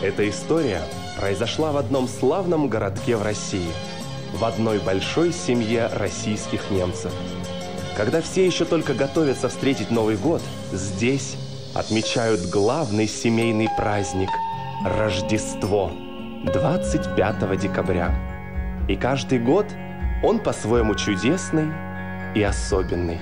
Эта история произошла в одном славном городке в России, в одной большой семье российских немцев. Когда все еще только готовятся встретить Новый год, здесь отмечают главный семейный праздник – Рождество, 25 декабря. И каждый год он по-своему чудесный и особенный.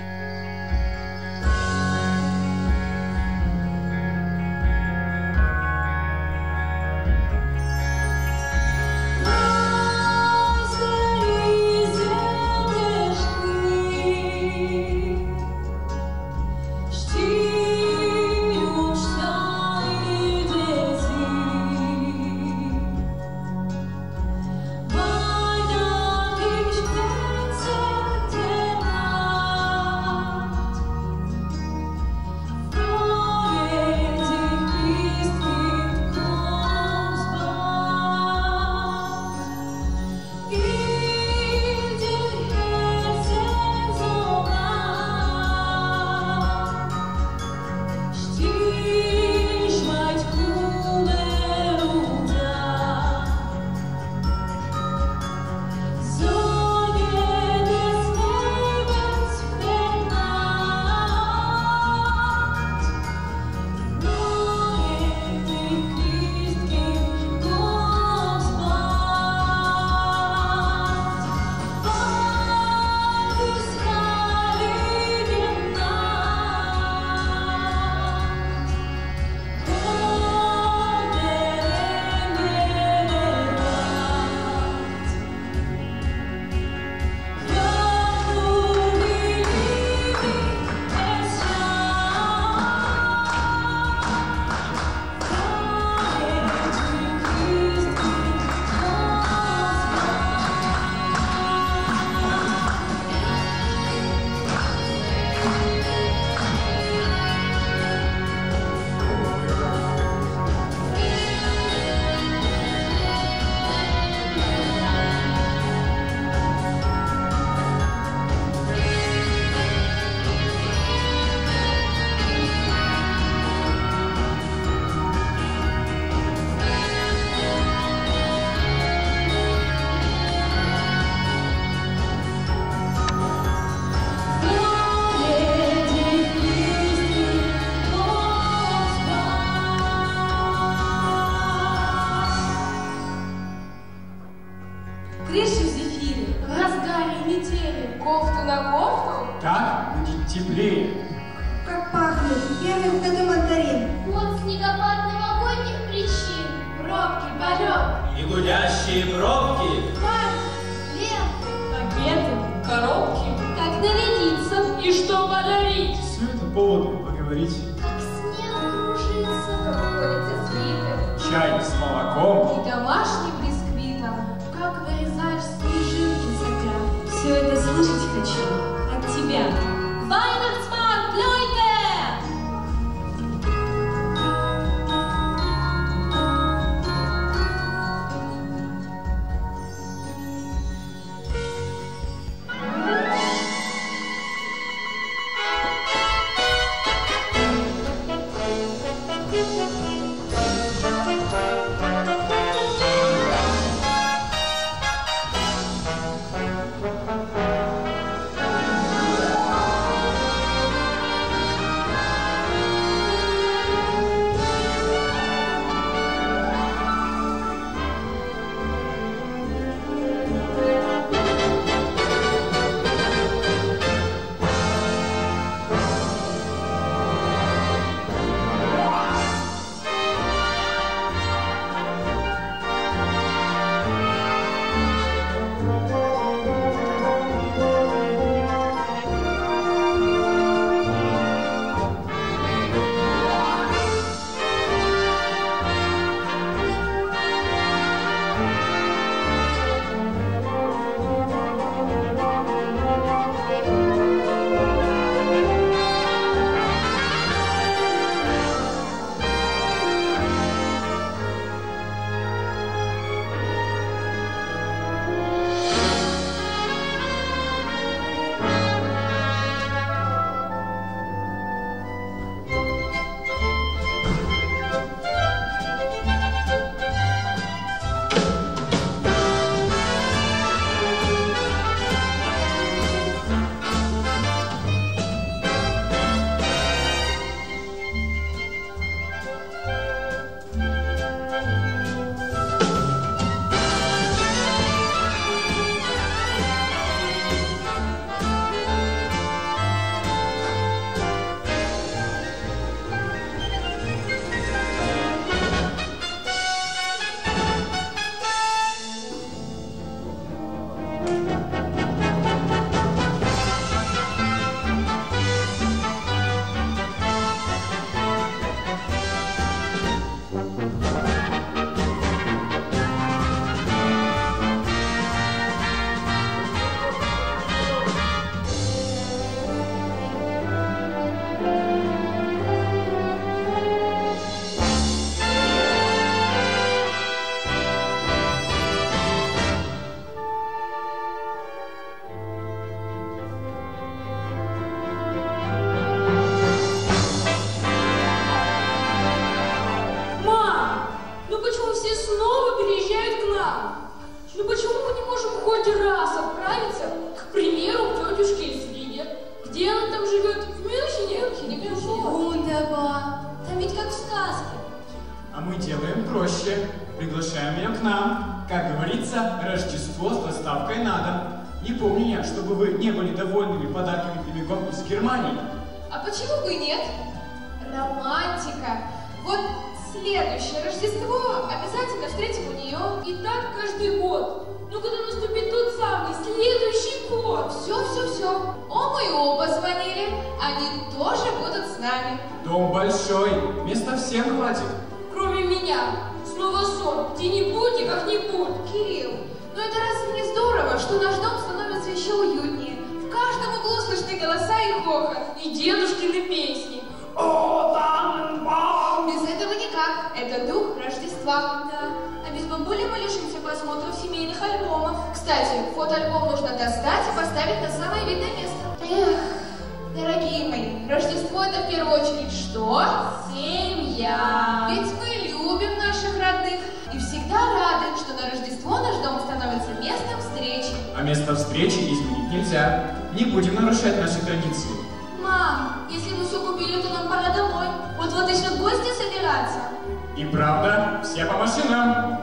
Где она там живет? В Мюнхене? Вундербар. Там ведь как в сказке. А мы делаем проще. Приглашаем ее к нам. Как говорится, Рождество с доставкой на дом. Не помню я, чтобы вы не были довольными подарками прямиком из Германии. А почему бы и нет? Романтика. Вот следующее Рождество обязательно встретим у нее. И так каждый год. Ну, когда наступит тот самый следующий год. Все. Оба и оба звонили. Они тоже будут с нами. Дом большой, места всем хватит. Кроме меня. Снова сон. Где-нибудь и как-нибудь. Кирилл, ну это разве не здорово, что наш дом становится еще уютнее? В каждом углу слышны голоса и хохот. И дедушкины песни. О, Таненбаум! Без этого никак. Это дух Рождества. Да. А без бабули мы лишимся просмотров семейных альбомов. Кстати, фотоальбом нужно достать и поставить на самое видное место. Эх, дорогие мои, Рождество это в первую очередь что? Семья. Ведь мы любим наших родных и всегда рады, что на Рождество наш дом становится местом встречи. А место встречи изменить нельзя. Не будем нарушать наши традиции. Мам, если мы все купили, то нам пора домой. Вот еще в гости собираться. И правда, все по машинам.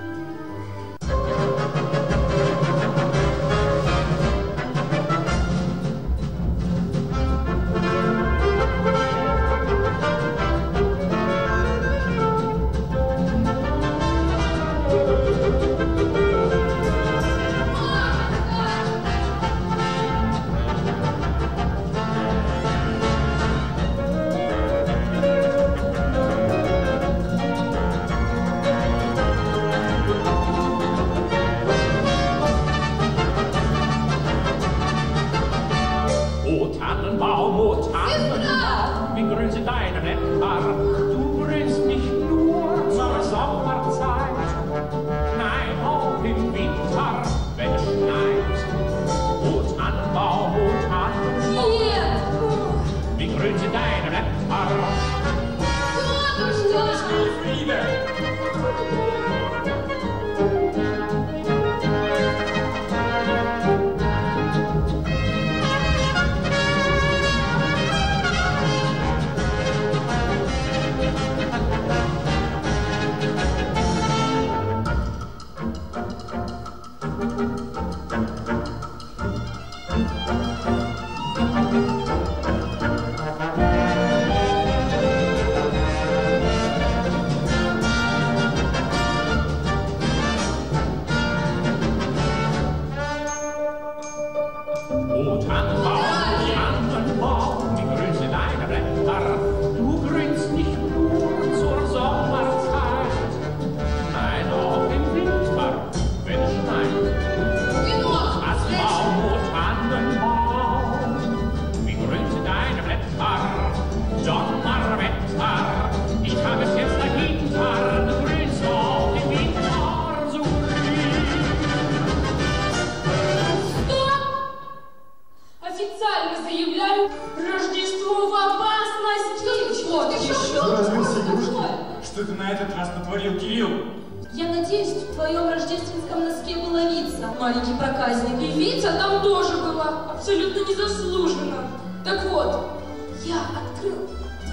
Что ты на этот раз натворил, Кирилл? Я надеюсь, в твоем рождественском носке была Вица, маленький проказник. И Вица там тоже была, абсолютно незаслуженно. Так вот, я открыл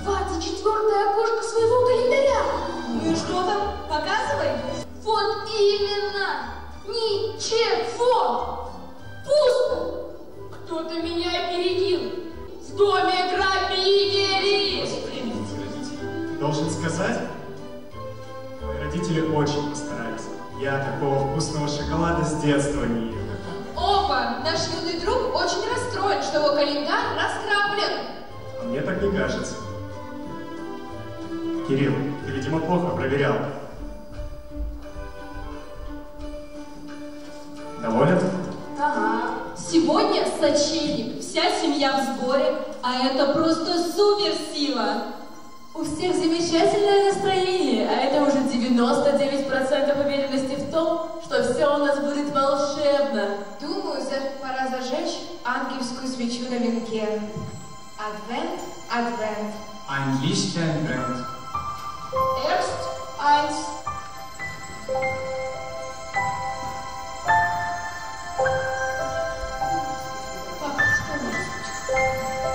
24-е окошко своего календаря. Ну и что там? Показывай. Вот именно! Ничего! Пусто! Кто-то меня опередил. В доме грабители! Должен сказать, родители очень постарались. Я такого вкусного шоколада с детства не ел. Опа! Наш юный друг очень расстроен, что его календарь разграблен. А мне так не кажется. Кирилл, ты, видимо, плохо проверял. Доволен? Ага. Сегодня сочельник, вся семья в сборе, а это просто суперсила. У всех замечательное настроение, а это уже 99% уверенности в том, что все у нас будет волшебно. Думаю, пора зажечь ангельскую свечу на венке. Адвент, адвент. Ein Lichtlein brennt. Erst eins. Папа, что у нас?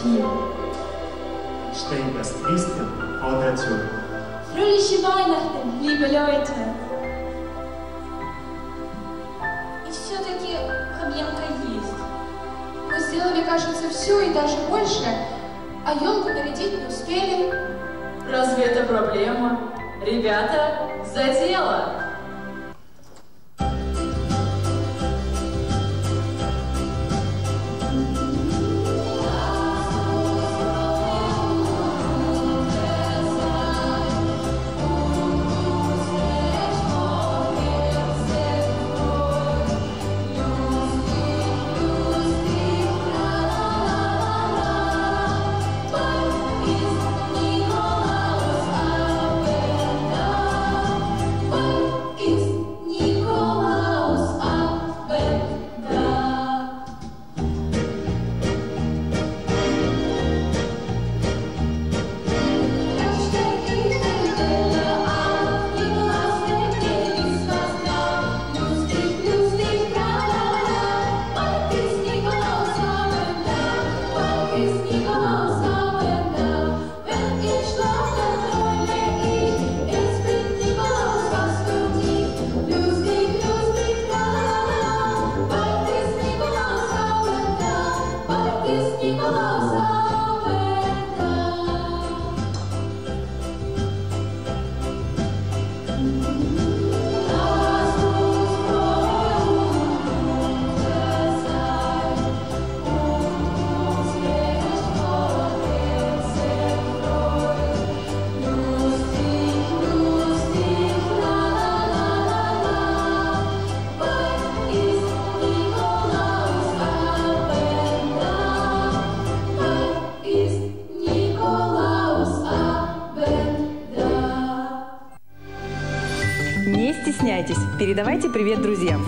Martin. Steht das Christkind vor der Tür. Fröhliche Weihnachten, liebe Leute. И все-таки проблемка есть. Мы сделали, кажется, все и даже больше, а елку нарядить не успели. Разве это проблема? Ребята, за дело! Не стесняйтесь, передавайте привет друзьям.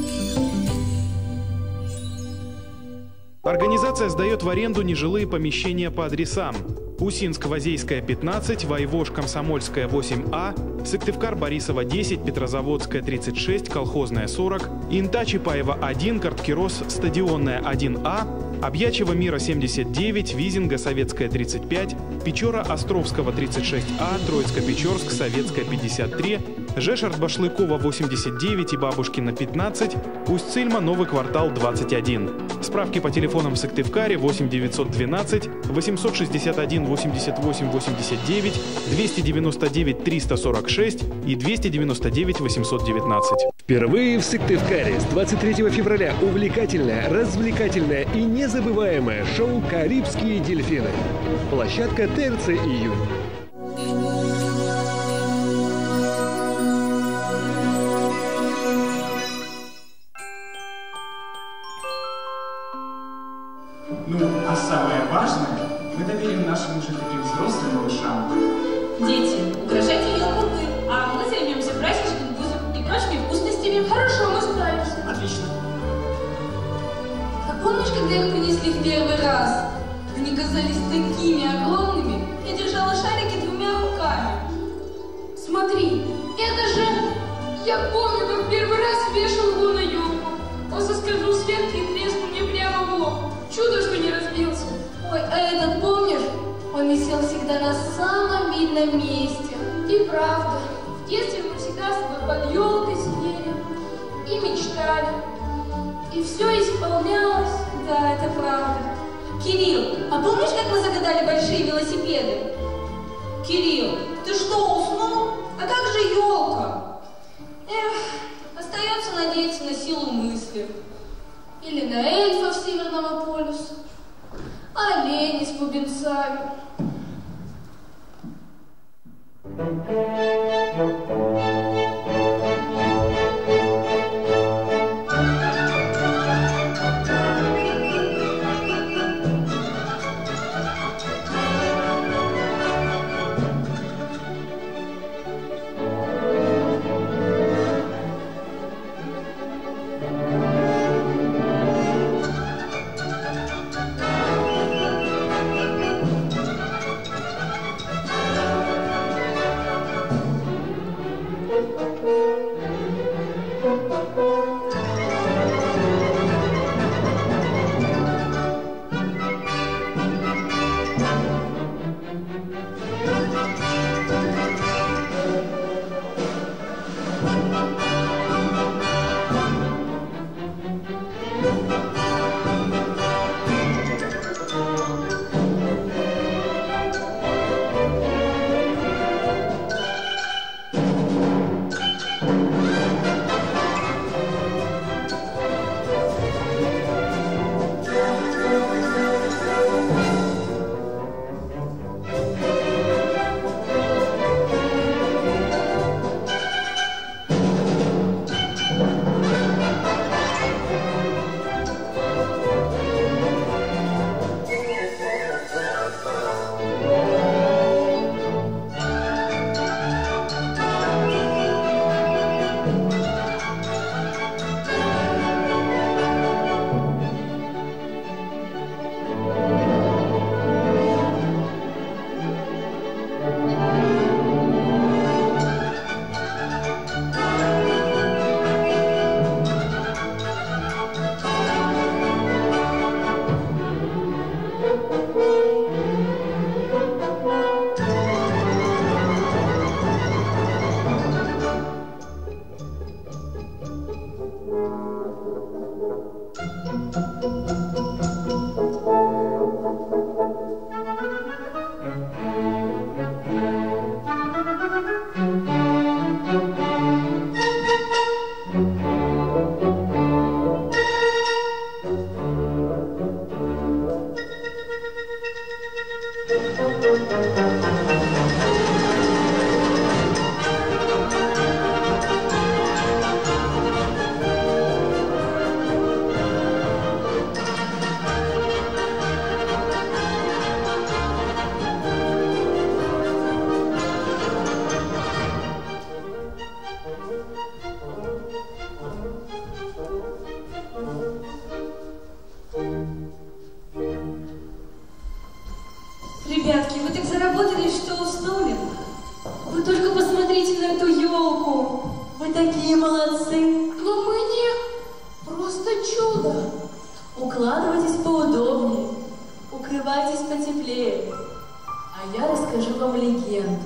Организация сдает в аренду нежилые помещения по адресам: Усинск-Возейская, 15, Вайвош-Комсомольская, 8А, Сыктывкар-Борисова, 10, Петрозаводская, 36, Колхозная, 40, Инта-Чапаева, 1, Карткирос, Стадионная, 1А, Объячева Мира, 79, Визинга, Советская, 35, Печора-Островского, 36А, Троицко-Печорск, Советская, 53, Жешард-Башлыкова, 89 и Бабушкина, 15, Усть-Цильма, Новый квартал, 21. Справки по телефонам в Сыктывкаре 8 912 861 88 89, 299 346 и 299 819. Впервые в Сыктывкаре с 23 февраля увлекательное, развлекательное и незабываемое шоу «Карибские дельфины». Площадка ТРЦ «Июнь». Ну, а самое важное мы доверим нашим уже таким взрослым малышам. Дети, украшайте елку вы, а мы займемся праздничным бузом и прочими вкусностями. Хорошо, мы справимся. Отлично. А помнишь, когда их принесли в первый раз? Они казались такими огромными. Я держала шарики двумя руками. Смотри, это же... Я помню, как первый раз вешал его на елку. Он соскользнул с ветки и треснул мне прямо в лоб. Чудо, что не разбился. Ой, а этот, помнишь? Он висел всегда на самом видном месте. И правда, в детстве мы всегда с тобой под елкой сидели и мечтали. И все исполнялось. Да, это правда. Кирилл, а помнишь, как мы загадали большие велосипеды? Кирилл, ты что, уснул? А как же елка? Эх, остается надеяться на силу мысли. Или на эльфов Северного полюса. Олени с бубенцами. Ребятки, вы так заработались, что уснули? Вы только посмотрите на эту елку. Вы такие молодцы. Но мы не... Просто чудо. Укладывайтесь поудобнее, укрывайтесь потеплее. А я расскажу вам легенду.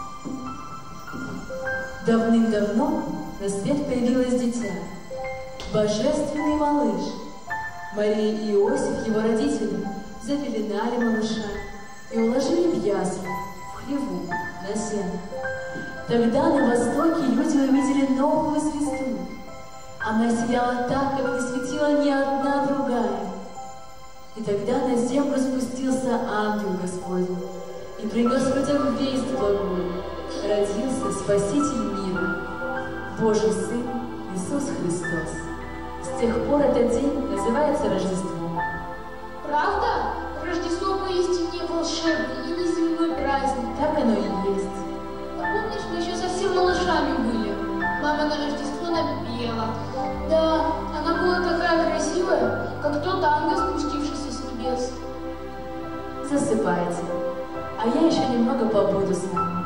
Давным-давно на свет появилось дитя. Божественный малыш. Мария и Иосиф, его родители, запеленали малыша и уложили в ясли, в хлеву, на сено. Тогда на востоке люди увидели новую звезду. Она сияла так, как не светила ни одна другая. И тогда на землю спустился ангел Господень и принес людям весть благую. Родился Спаситель мира, Божий Сын Иисус Христос. С тех пор этот день называется Рождеством. Правда? Рождество поистине волшебный и неземной праздник. Так оно и есть. А помнишь, мы еще совсем малышами были? Мама на Рождество напела. Да, она была такая красивая, как тот ангел, спустившийся с небес. Засыпайте, а я еще немного побуду с вами.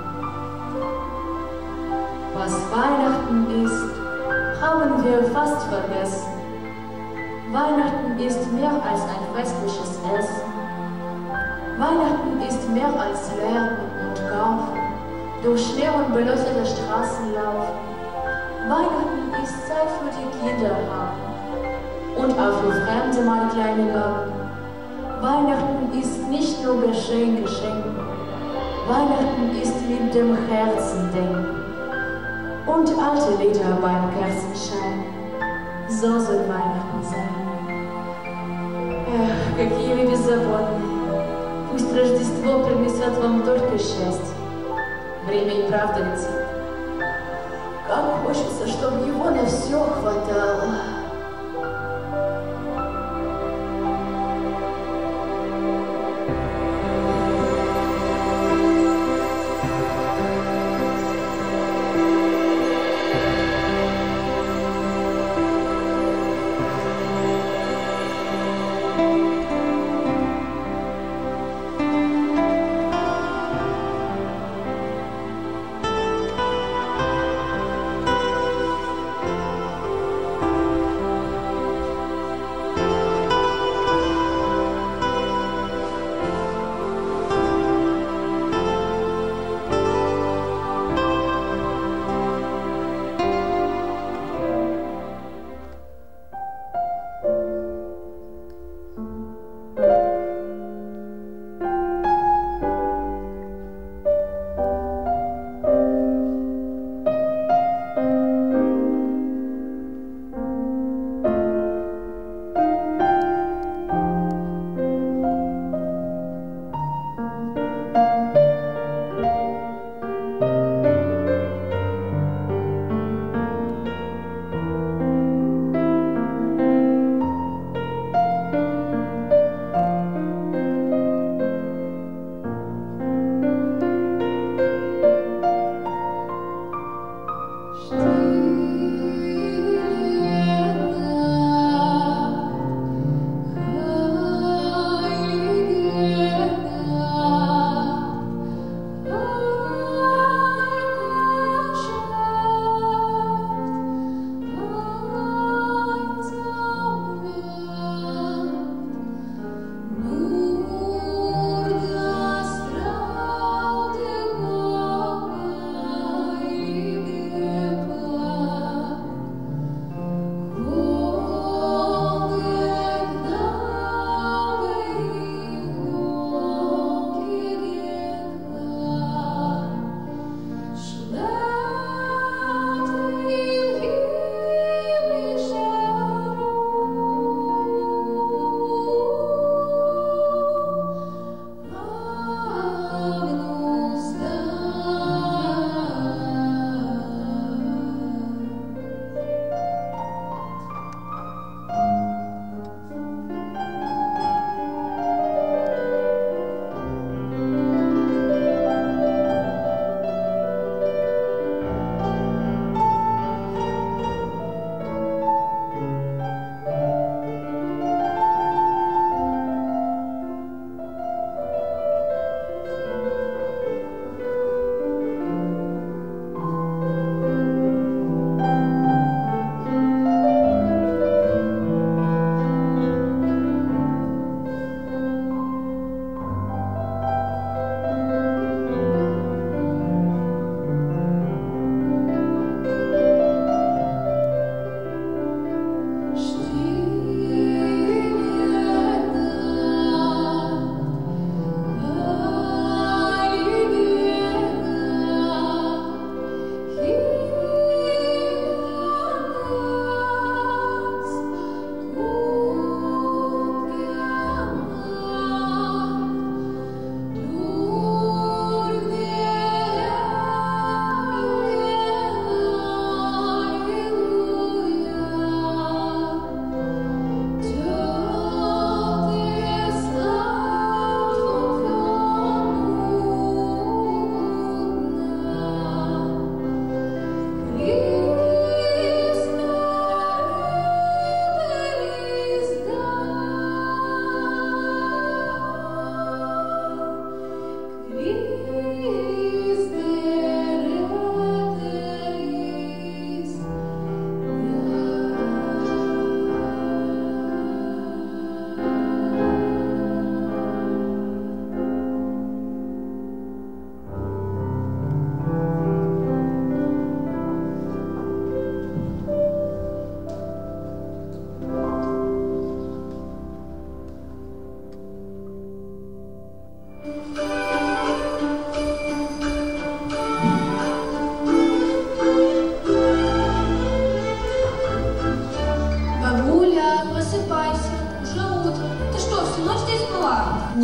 Was Weihnachten ist, haben wir fast vergessen. Weihnachten ist mehr als ein festliches Essen. Weihnachten ist mehr als Lernen und Kaufen, durch Schnee und beleuchtete Straßen laufen. Weihnachten ist Zeit für die Kinder haben und auch für Fremde mal kleine Gaben. Weihnachten ist nicht nur Geschenke schenken, Weihnachten ist mit dem Herzen denken. Und alte Lieder beim Kerzenschein, so soll Weihnachten sein. Эх, какие вы беззаботные. Пусть Рождество принесет вам только счастье. Время и правда летит. Как хочется, чтобы его на все хватало.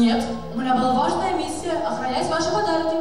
Нет, у меня была важная миссия – охранять ваши подарки.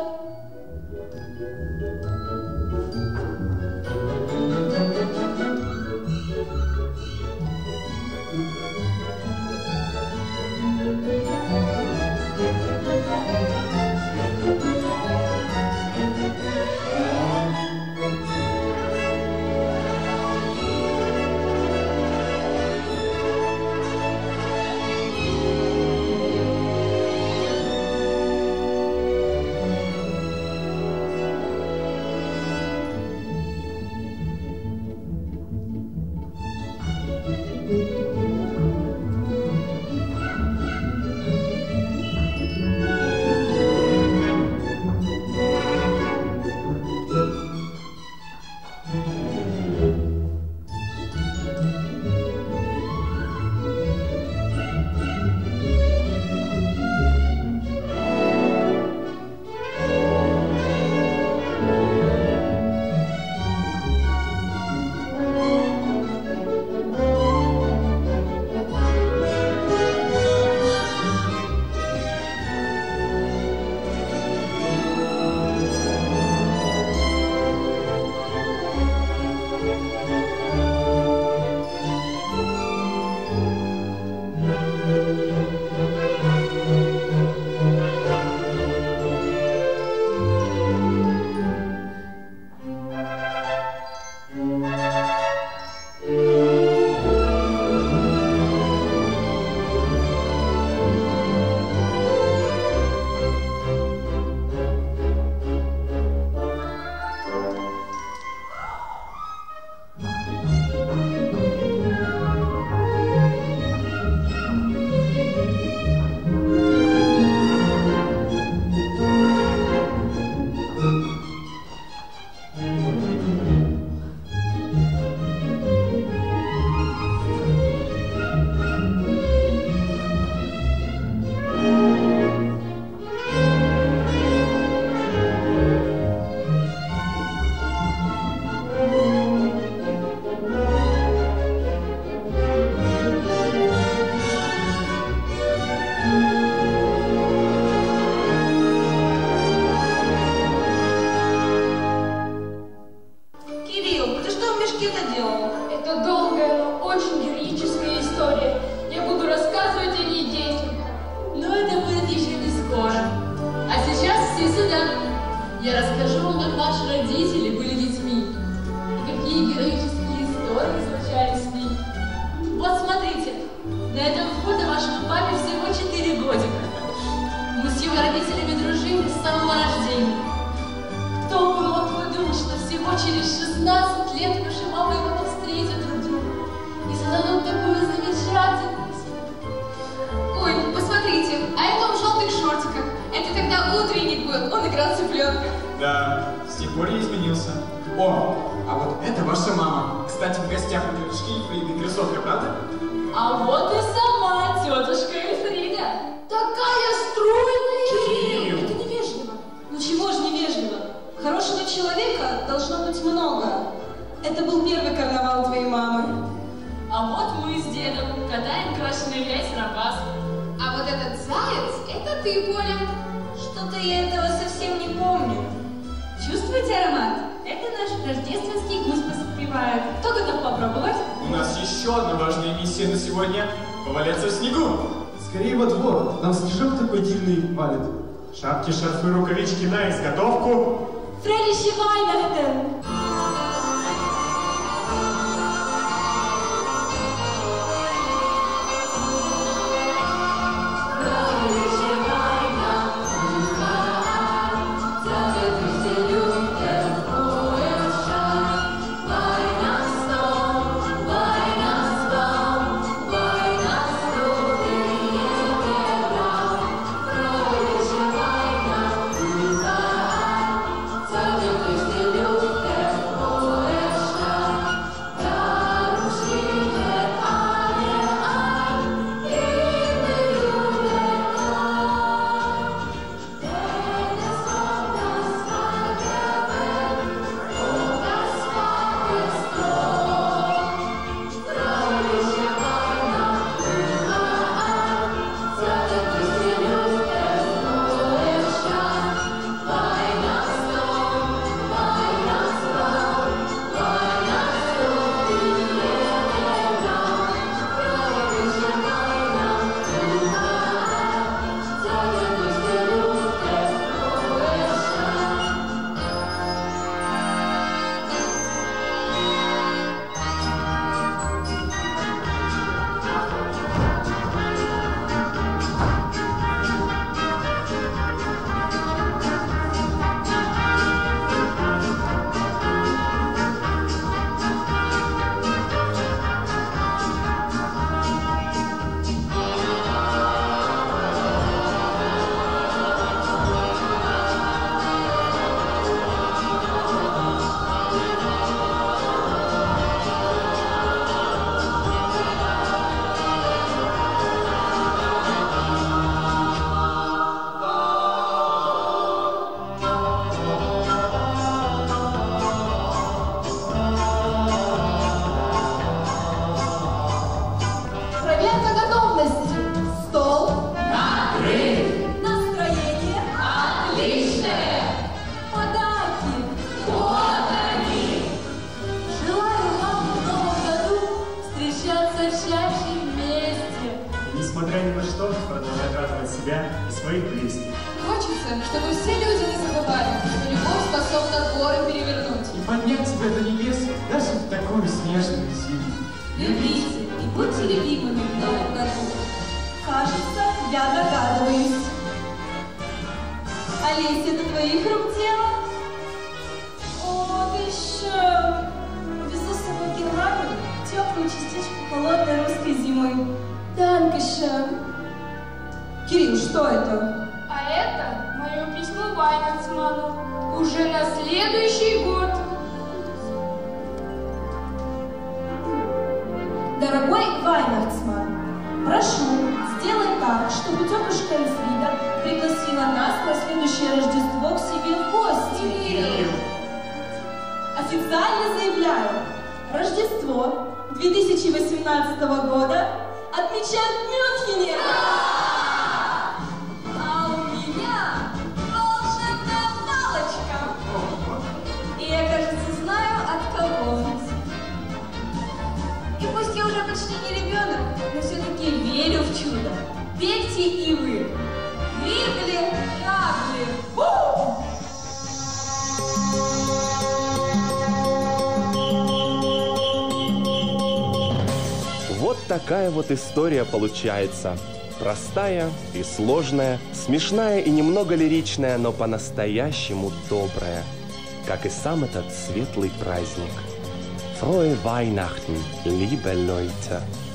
Это долгая, но очень героическая история. Я буду рассказывать о ней детям. Но это будет еще не скоро. А сейчас все сюда. Я расскажу вам, как ваши родители были детьми. И какие героические истории случались с ними. Вот смотрите, на этом фото вашему папе всего 4 годика. Мы с его родителями дружили с самого рождения. Кто бы мог подумать, что всего через 16 лет наша мама и папа встретят друг друга и создадут такую замечательную семью. Ой, посмотрите, а это он в желтых шортиках. Это когда утренник был, он играл цыпленка. Да, с тех пор я изменился. О, а вот это ваша мама. Кстати, в гостях у тетушки Ефриды красотка, правда? А вот и сама тетушка Ефрида. Такая стройная! Кирилл! Это невежливо. Ну чего же невежливо? Хорошего человека должно быть много. Это был первый карнавал твоей мамы. А вот мы с дедом катаем красную вязь на Пасху. А вот этот заяц, это ты, Поля. Что-то я этого совсем не помню. Чувствуете аромат? Это наш рождественский гусь поспевает. Кто готов попробовать? У нас еще одна важная миссия на сегодня – поваляться в снегу. Скорее во двор, нам снежок такой дивный валит. Шапки, шарфы, рукавички на изготовку. Фрелище Вайнахтен! Luft себя и своих близких. Хочется, чтобы все люди не забывали, что любовь способна горы перевернуть. И поднять себя до небес даже в такую снежную зиму. Любите и будьте любимыми в новом году. Кажется, я догадываюсь. Олеся, это твоих рук дело? О, ты еще везу с собой в Германию теплую частичку холодной русской зимы. Данкешен. Кирилл, что это? А это мое письмо Вайнахтсману. Уже на следующий год. Дорогой Вайнахтсман, прошу, сделай так, чтобы тетушка Эльфрида пригласила нас на следующее Рождество к себе в гости. Официально заявляю, Рождество 2018 года отмечают в Мюнхене. А у меня волшебная палочка. И я, кажется, знаю, от кого. И пусть я уже почти не ребенок, но все-таки верю в чудо. Верьте и вы. Вибли, шагли. Вот такая вот история получается. Простая и сложная, смешная и немного лиричная, но по-настоящему добрая. Как и сам этот светлый праздник. Frohe Weihnachten, liebe Leute!